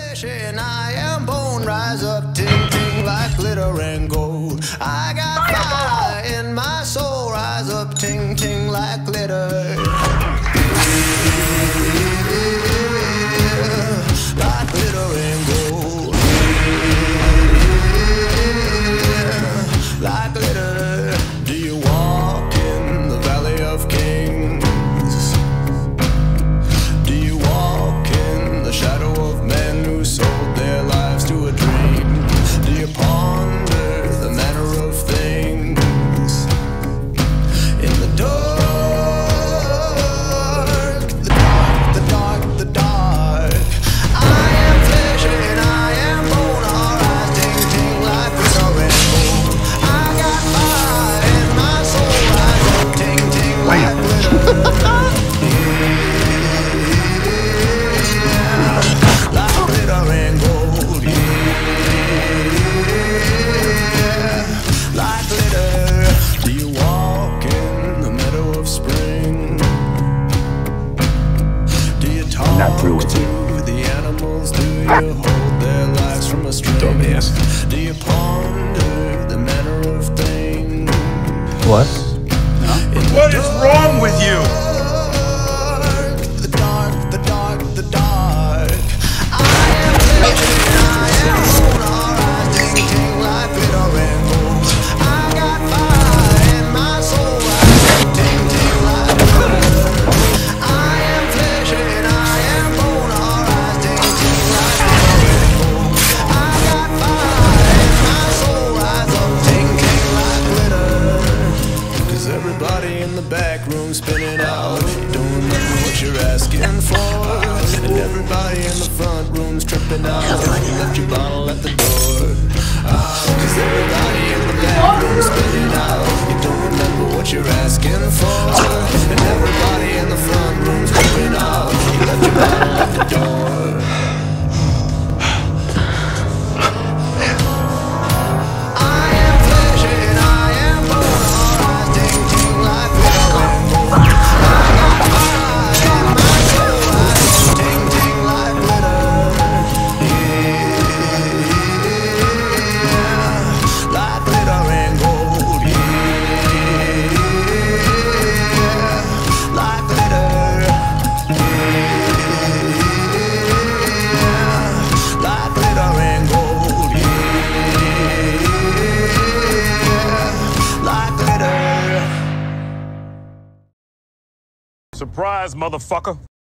flesh and I am bone. Rise up, ting ting like glitter and gold. I got fire in my soul. Rise up, ting ting like glitter. Like glitter and gold. Like glitter. Do you walk in the valley of kings? Do you walk in the shadow of men who sold their lives to a dream? Do you ponder the manner of things? In the dark, the dark, the dark, the dark. I am flesh and I am bone. Our eyes ting ting like glitter and gold. I got fire in my soul. Rise up, ting ting like glitter. Like glitter and gold, yeah. Like glitter. Do you walk in the meadow of spring? Do you talk to the animals? Do you hold their lives from a string? Do you ponder the manner of things? What? What is wrong with you? The dark, the dark, the dark. I am flesh and I am bone. Our eyes ting ting like glitter and gold. I got fire in my soul. Rise up, ting ting like glitter. I am flesh and I am bone. Our eyes ting ting like glitter and gold. I got fire in my soul. Rise up, ting ting like glitter. 'Cause everybody in the back room spinning out. Don't remember what you're asking for. And everybody in the front room's tripping out. You left your bottle at the door. 'Cause everybody in the back room's spinning out. You don't remember what you're asking for. And everybody in the front room's tripping out. You left your bottle at the door. I am flesh and I am bone. Our eyes ting ting like glitter and gold. I got fire in my soul. Eyes ting ting like glitter. Yeah, like glitter and gold. Yeah, like glitter. Yeah, like glitter and gold. Yeah, like glitter. Surprise, motherfucker.